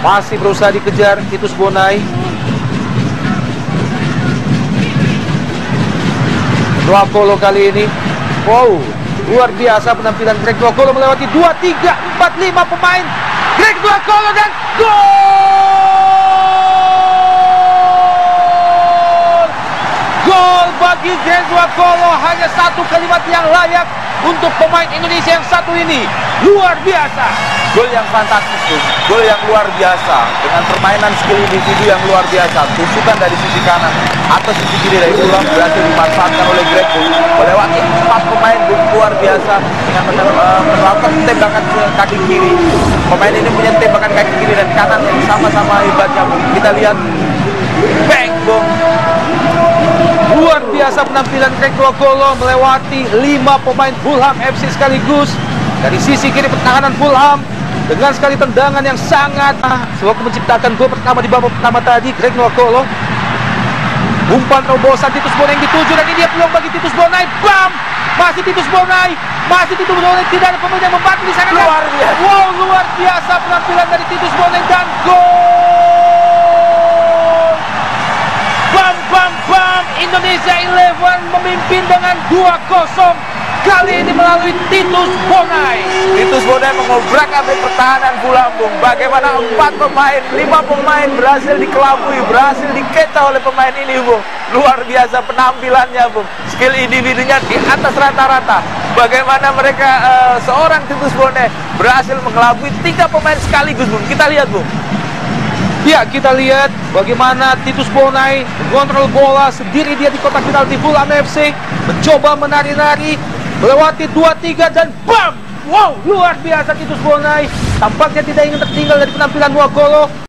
Masih berusaha dikejar Titus Bonai. Nuakolo kali ini, wow, luar biasa penampilan Greg Nuakolo melewati 2, 3, 4, 5 pemain. Greg Nuakolo dan gol! Gol bagi Greg Nuakolo, hanya satu kalimat yang layak untuk pemain Indonesia yang satu ini. Luar biasa. Gol yang fantastis tuh, gol yang luar biasa dengan permainan skill individu yang luar biasa. Tusukan dari sisi kanan atau sisi kiri dari Fulham berhasil dimanfaatkan oleh Greg melewati 4 pemain luar biasa dengan melakukan tembakan ke kaki kiri. Pemain ini punya tembakan kaki kiri dan kanan yang sama-sama hebatnya. Kita lihat, bang, bong. Luar biasa penampilan Greg Nuakolo melewati 5 pemain Fulham FC sekaligus. Dari sisi kiri pertahanan Fulham dengan sekali tendangan yang sangat semoga menciptakan gol pertama di babak pertama tadi. Greg Nuakolo, umpan terobosan Titus Bonai yang dituju, dan ini dia peluang bagi Titus Bonai. Bam! Masih Titus Bonai, tidak ada pemain yang membantu di sana. Luar biasa. Wow, luar biasa penampilan dari Titus Bonai dan gol. Bam bam bam, Indonesia 11 memimpin dengan 2-0. Kali ini melalui Titus Bonai. Titus Bonai mengobrak-abrik pertahanan Fulham, Bung. Bagaimana 4 pemain, 5 pemain berhasil dikelabui, berhasil diketa oleh pemain ini, Bung. Luar biasa penampilannya, Bung. Skill individunya di atas rata-rata. Bagaimana mereka, seorang Titus Bonai berhasil mengelabui 3 pemain sekaligus, Bung. Kita lihat, Bung. Ya, kita lihat bagaimana Titus Bonai mengontrol bola sendiri dia di kotak penalti Fulham FC, mencoba menari-nari, melewati 2-3 dan bam! Wow, luar biasa Titus Bonai. Tampaknya tidak ingin tertinggal dari penampilan Nuakolo.